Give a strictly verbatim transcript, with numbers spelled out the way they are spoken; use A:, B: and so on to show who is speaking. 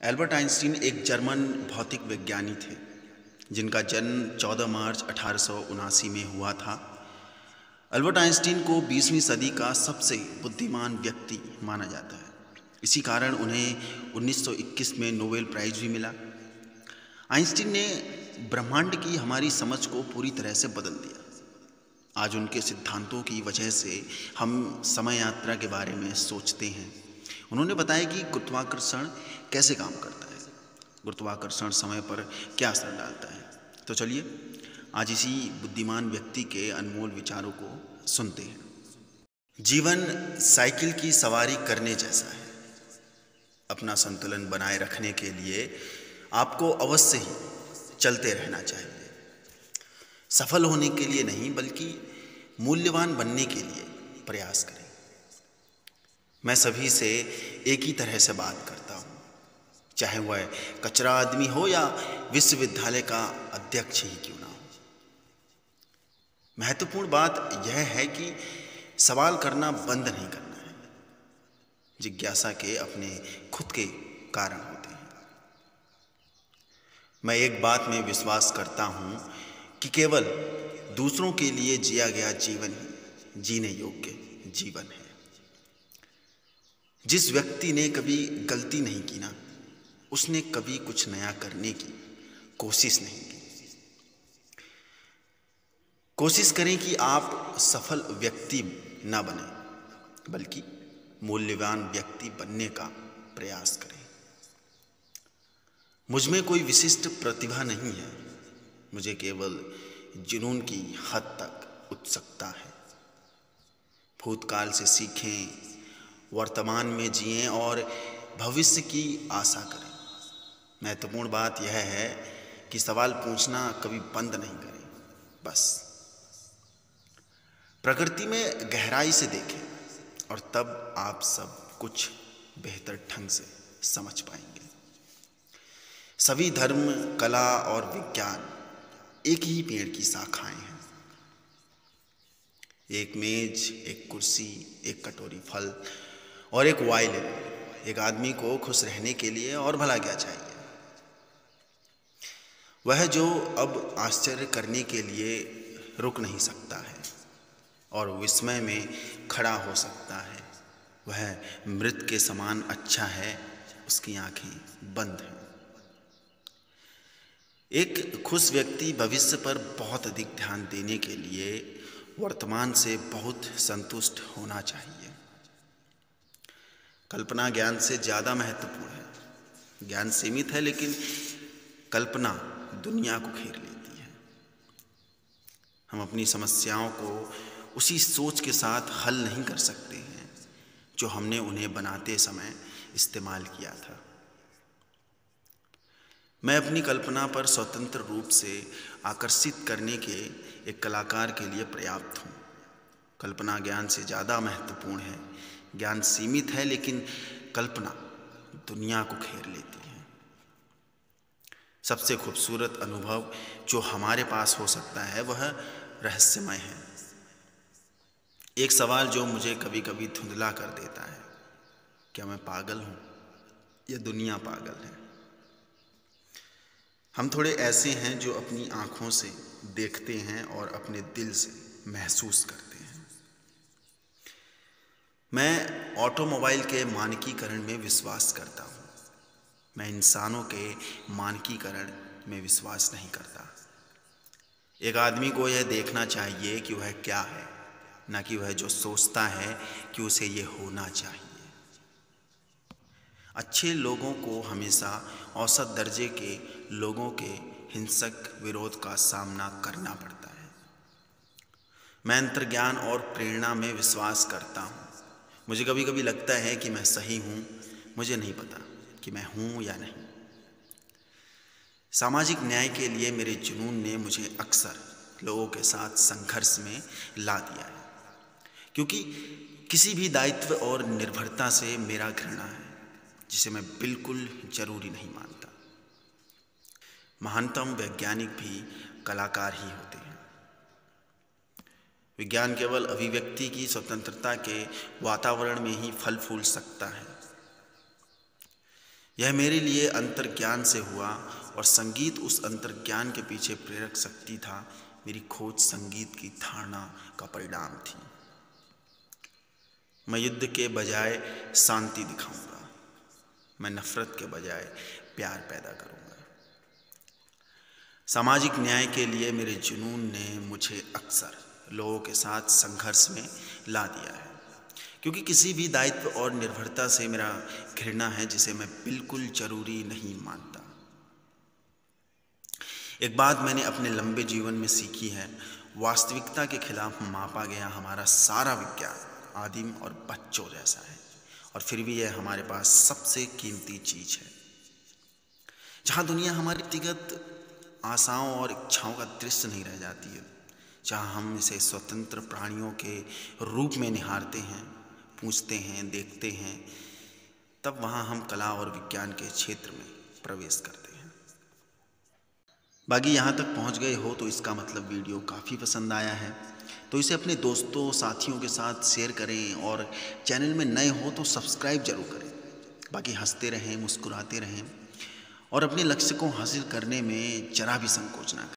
A: Albert Einstein एक German भौतिक विज्ञानी थे जिनका जन्म चौदह मार्च अठारह सौ उनासी में हुआ था। एल्बर्ट आइंस्टीन को बीसवीं सदी का सबसे बुद्धिमान व्यक्ति माना जाता है। इसी कारण उन्हें उन्नीस सौ इक्कीस में नोबेल प्राइज भी मिला। आइंस्टीन ने ब्रह्मांड की हमारी समझ को पूरी तरह से बदल दिया। आज उनके सिद्धांतों की वजह से हम समय यात्रा के बारे में सोचते हैं। उन्होंने बताया कि गुरुत्वाकर्षण कैसे काम करता है, गुरुत्वाकर्षण समय पर क्या असर डालता है। तो चलिए आज इसी बुद्धिमान व्यक्ति के अनमोल विचारों को सुनते हैं। जीवन साइकिल की सवारी करने जैसा है। अपना संतुलन बनाए रखने के लिए आपको अवश्य ही चलते रहना चाहिए। सफल होने के लिए नहीं बल्कि मूल्यवान बनने के लिए प्रयास करें। मैं सभी से एक ही तरह से बात करता हूँ, चाहे वह कचरा आदमी हो या विश्वविद्यालय का अध्यक्ष ही क्यों ना हो। महत्वपूर्ण बात यह है कि सवाल करना बंद नहीं करना है। जिज्ञासा के अपने खुद के कारण होते हैं। मैं एक बात में विश्वास करता हूँ कि केवल दूसरों के लिए जिया गया जीवन ही जीने योग्य जीवन है। जिस व्यक्ति ने कभी गलती नहीं की ना, उसने कभी कुछ नया करने की कोशिश नहीं की। कोशिश करें कि आप सफल व्यक्ति ना बने बल्कि मूल्यवान व्यक्ति बनने का प्रयास करें। मुझ में कोई विशिष्ट प्रतिभा नहीं है, मुझे केवल जुनून की हद तक उत्सुकता है। भूतकाल से सीखें, वर्तमान में जिएं और भविष्य की आशा करें। महत्वपूर्ण बात यह है कि सवाल पूछना कभी बंद नहीं करें। बस प्रकृति में गहराई से देखें और तब आप सब कुछ बेहतर ढंग से समझ पाएंगे। सभी धर्म, कला और विज्ञान एक ही पेड़ की शाखाएं हैं। एक मेज, एक कुर्सी, एक कटोरी फल और एक वायलिन। एक आदमी को खुश रहने के लिए और भला क्या चाहिए? वह जो अब आश्चर्य करने के लिए रुक नहीं सकता है और विस्मय में खड़ा हो सकता है, वह मृत के समान अच्छा है, उसकी आंखें बंद हैं। एक खुश व्यक्ति भविष्य पर बहुत अधिक ध्यान देने के लिए वर्तमान से बहुत संतुष्ट होना चाहिए। कल्पना ज्ञान से ज़्यादा महत्वपूर्ण है। ज्ञान सीमित है लेकिन कल्पना दुनिया को घेर लेती है। हम अपनी समस्याओं को उसी सोच के साथ हल नहीं कर सकते हैं जो हमने उन्हें बनाते समय इस्तेमाल किया था। मैं अपनी कल्पना पर स्वतंत्र रूप से आकर्षित करने के एक कलाकार के लिए पर्याप्त हूँ। कल्पना ज्ञान से ज़्यादा महत्वपूर्ण है। ज्ञान सीमित है लेकिन कल्पना दुनिया को घेर लेती है। सबसे खूबसूरत अनुभव जो हमारे पास हो सकता है वह रहस्यमय है। एक सवाल जो मुझे कभी कभी धुंधला कर देता है, क्या मैं पागल हूँ या दुनिया पागल है? हम थोड़े ऐसे हैं जो अपनी आँखों से देखते हैं और अपने दिल से महसूस करते हैं। मैं ऑटोमोबाइल के मानकीकरण में विश्वास करता हूँ। मैं इंसानों के मानकीकरण में विश्वास नहीं करता। एक आदमी को यह देखना चाहिए कि वह क्या है, न कि वह जो सोचता है कि उसे ये होना चाहिए। अच्छे लोगों को हमेशा औसत दर्जे के लोगों के हिंसक विरोध का सामना करना पड़ता है। मैं अंतर्ज्ञान और प्रेरणा में विश्वास करता हूँ। मुझे कभी कभी लगता है कि मैं सही हूँ, मुझे नहीं पता कि मैं हूँ या नहीं। सामाजिक न्याय के लिए मेरे जुनून ने मुझे अक्सर लोगों के साथ संघर्ष में ला दिया है, क्योंकि किसी भी दायित्व और निर्भरता से मेरा घृणा है जिसे मैं बिल्कुल जरूरी नहीं मानता। महानतम वैज्ञानिक भी कलाकार ही होते हैं। विज्ञान केवल अभिव्यक्ति की स्वतंत्रता के वातावरण में ही फल फूल सकता है। यह मेरे लिए अंतर्ज्ञान से हुआ और संगीत उस अंतर्ज्ञान के पीछे प्रेरक शक्ति था। मेरी खोज संगीत की धारणा का परिणाम थी। मैं युद्ध के बजाय शांति दिखाऊंगा। मैं नफरत के बजाय प्यार पैदा करूंगा। सामाजिक न्याय के लिए मेरे जुनून ने मुझे अक्सर लोगों के साथ संघर्ष में ला दिया है, क्योंकि किसी भी दायित्व और निर्भरता से मेरा घृणा है जिसे मैं बिल्कुल जरूरी नहीं मानता। एक बात मैंने अपने लंबे जीवन में सीखी है, वास्तविकता के खिलाफ मापा गया हमारा सारा विज्ञान आदिम और बच्चों जैसा है, और फिर भी यह हमारे पास सबसे कीमती चीज है। जहाँ दुनिया हमारी व्यक्तिगत आशाओं और इच्छाओं का दृश्य नहीं रह जाती है, जहाँ हम इसे स्वतंत्र प्राणियों के रूप में निहारते हैं, पूछते हैं, देखते हैं, तब वहाँ हम कला और विज्ञान के क्षेत्र में प्रवेश करते हैं। बाकी यहाँ तक पहुँच गए हो तो इसका मतलब वीडियो काफ़ी पसंद आया है, तो इसे अपने दोस्तों साथियों के साथ शेयर करें, और चैनल में नए हो तो सब्सक्राइब जरूर करें। बाकी हंसते रहें, मुस्कुराते रहें और अपने लक्ष्य को हासिल करने में जरा भी संकोच ना करें।